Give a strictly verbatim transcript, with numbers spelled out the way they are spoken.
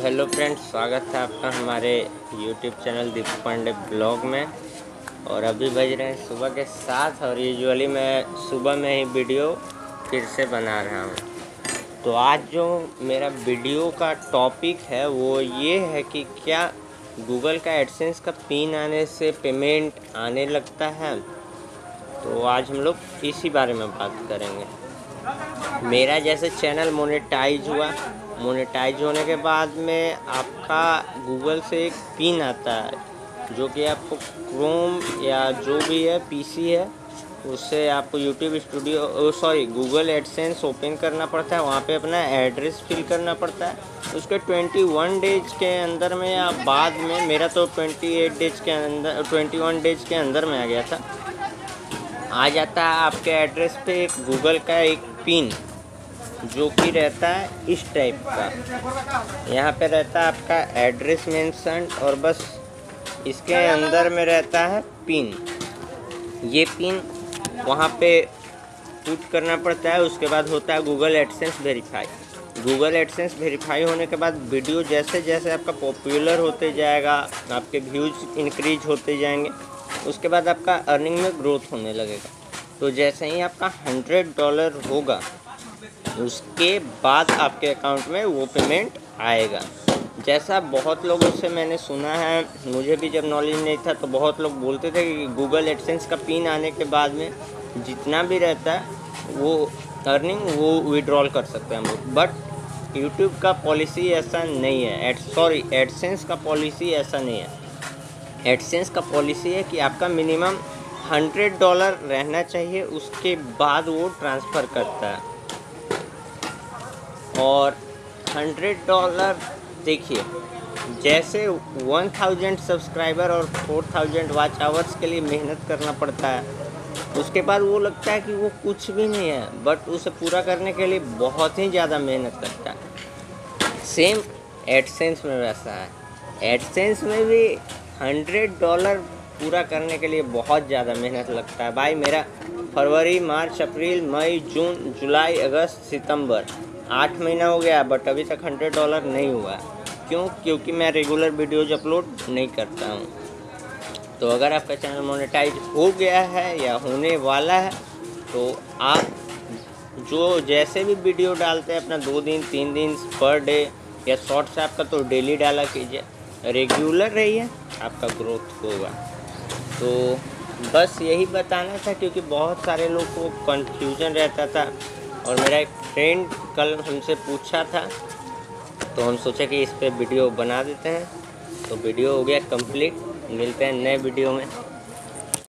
Hello friends, स्वागत है आपका हमारे YouTube channel Deepak Pandey blog में। और अभी बज रहे हैं सुबह के सात और यूजुअली मैं सुबह में ही वीडियो फिर से बना रहा हूँ। तो आज जो मेरा वीडियो का टॉपिक है वो ये है कि क्या गूगल का एडसेंस का पिन आने से पेमेंट आने लगता है। तो आज हम लोग इसी बारे में बात करेंगे। मेरा जैसे चैनल मोनेटाइज हुआ, मोनेटाइज होने के बाद में आपका गूगल से एक पिन आता है जो कि आपको क्रोम या जो भी है पीसी है उससे आपको YouTube studio sorry Google AdSense open करना पड़ता है। वहाँ पे अपना एड्रेस फिल करना पड़ता है। उसके इक्कीस डेज के अंदर में या बाद में, मेरा तो अट्ठाईस डेज के अंदर इक्कीस डेज के अंदर में आ गया था, आ जाता है आपके एड्रेस पे एक गूगल का एक पिन जो कि रहता है इस टाइप का। यहाँ पे रहता है आपका एड्रेस मेंशन और बस इसके अंदर में रहता है पिन। ये पिन वहाँ पे पुट करना पड़ता है। उसके बाद होता है Google AdSense verify. Google AdSense verify होने के बाद वीडियो जैसे जैसे आपका पॉपुलर होते जाएगा, आपके व्यूज़ इंक्रीज होते जाएंगे, उसके बाद आपका अर्निंग में ग्रोथ होने लगेगा। तो जैसे ही आपका हंड्रेड डॉलर होगा उसके बाद आपके अकाउंट में वो पेमेंट आएगा। जैसा बहुत लोगों से मैंने सुना है, मुझे भी जब नॉलेज नहीं था तो बहुत लोग बोलते थे कि गूगल एडसेंस का पिन आने के बाद में जितना भी रहता है वो अर्निंग वो विड्रॉल कर सकते हैं हम लोग। बट यूट्यूब का पॉलिसी ऐसा नहीं है, एड सॉरी एडसेंस का पॉलिसी ऐसा नहीं है। एडसेंस का पॉलिसी है कि आपका मिनिमम हंड्रेड डॉलर रहना चाहिए, उसके बाद वो ट्रांसफ़र करता है। और हंड्रेड डॉलर देखिए, जैसे वन थाउजेंड सब्सक्राइबर और फोर थाउजेंड वॉच आवर्स के लिए मेहनत करना पड़ता है, उसके बाद वो लगता है कि वो कुछ भी नहीं है, बट उसे पूरा करने के लिए बहुत ही ज़्यादा मेहनत करता है। सेम एडसेंस में वैसा है। एडसेंस में भी हंड्रेड डॉलर पूरा करने के लिए बहुत ज़्यादा मेहनत लगता है। भाई मेरा फरवरी, मार्च, अप्रैल, मई, जून, जुलाई, अगस्त, सितंबर आठ महीना हो गया बट अभी तक हंड्रेड डॉलर नहीं हुआ। क्यों? क्योंकि मैं रेगुलर वीडियोज अपलोड नहीं करता हूँ। तो अगर आपका चैनल मोनेटाइज हो गया है या होने वाला है तो आप जो जैसे भी वीडियो डालते हैं अपना दो दिन तीन दिन पर डे या शॉर्ट्स आपका तो डेली डाला कीजिए, रेगुलर रहिए, आपका ग्रोथ होगा। तो बस यही बताना था क्योंकि बहुत सारे लोग को कन्फ्यूजन रहता था। और मेरा एक फ्रेंड कल हमसे पूछा था तो हम सोचे कि इस पे वीडियो बना देते हैं। तो वीडियो हो गया कंप्लीट। मिलते हैं नए वीडियो में।